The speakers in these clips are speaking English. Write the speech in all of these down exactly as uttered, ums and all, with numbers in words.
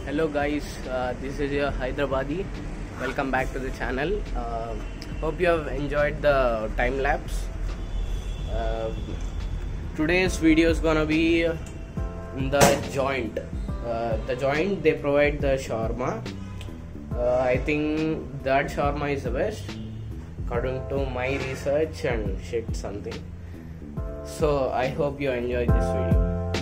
Hello guys, uh, this is your Hyderabadi. Welcome back to the channel. Uh, hope you have enjoyed the time lapse. Uh, today's video is gonna be in the joint. Uh, the joint they provide the shawarma. Uh, I think that shawarma is the best according to my research and shit something. So I hope you enjoy this video.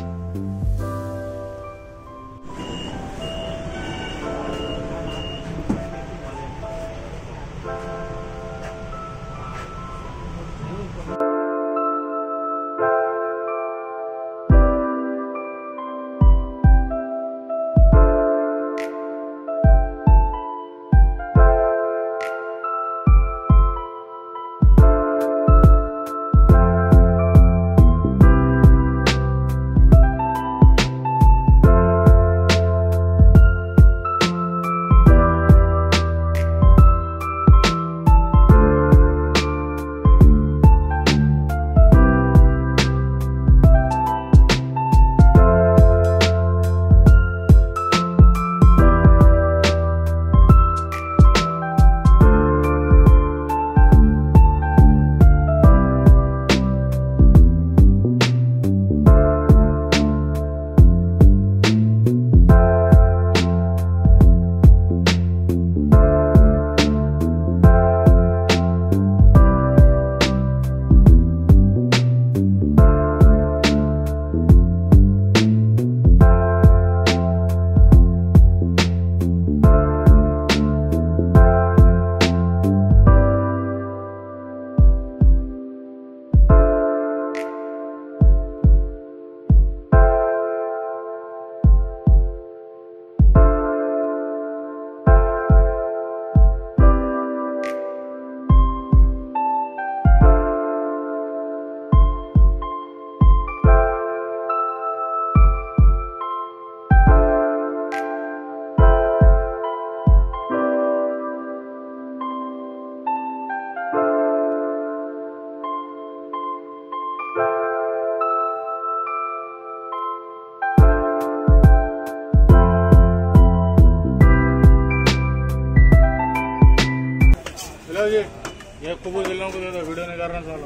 ये खूब video नहीं करना चाहूँ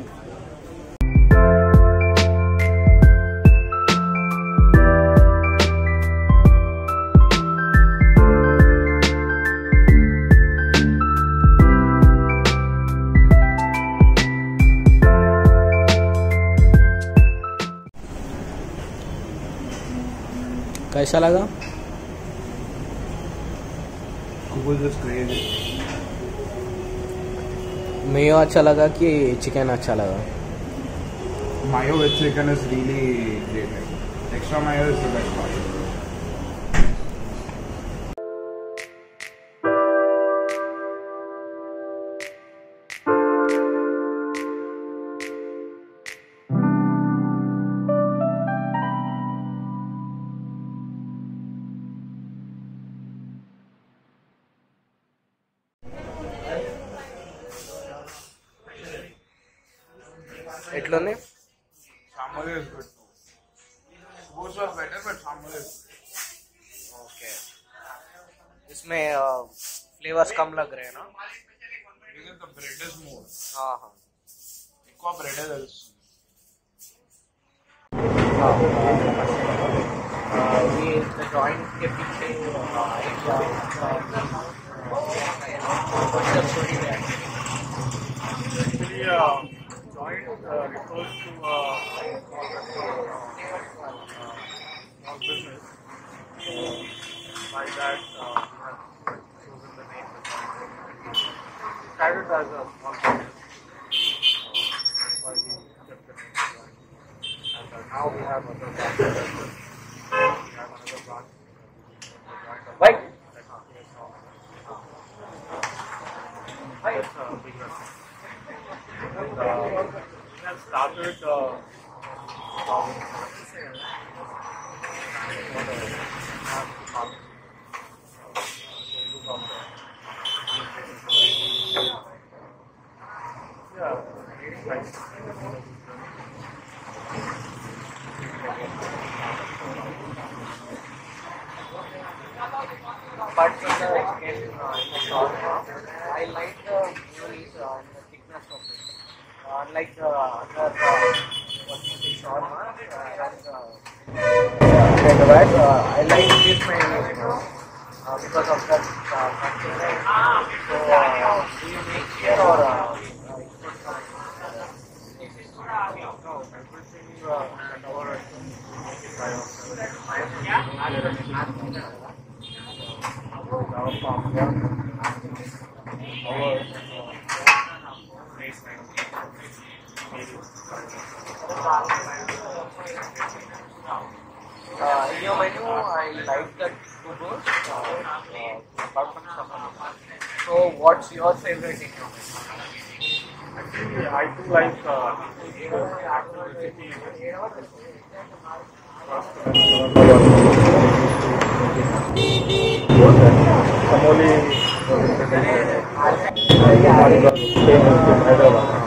कैसा लगा? Mayo अच्छा लगा कि चिकन अच्छा लगा? Mayo with chicken is really great. Extra mayo is the best part. ఎట్లుంది? Sambar is good. Both was better, but sambar is good. Okay, इसमें फ्लेवर्स कम लग रहे हैं ना? Because the bread is more. हाँ हाँ Equa bread is also. ये जॉइंट के पीछे आइडिया स्टोरी है? Actually, uh, joint uh, refers to uh, small business. Uh, by that, uh, we have chosen the name. We started as a small business. That's why we kept the name joint. And uh, now we have other branches. We have another branch. Right. It's a big restaurant. And, uh, we have started uh, um, yeah, nice. apart from the chicken uh, in the shawarma, I like the mayonnaise uh, and the thickness of it. Uh, unlike the other uh, what you say shawarma uh, and uh, Hyderabad, uh, I like this mayonnaise more uh, because of that uh, consistency. So, uh, do you make here or uh, uh, import from? No, everything uh, at our restaurant we make it by ourselves. Our farm, yeah. Our uh, made Uh, in your menu, I like the two doors uh, uh, apart from shawarma. So, what's your favorite in your menu? Actually, I do like uh, the actual recipe. Samoli was introduced. Hyderabad.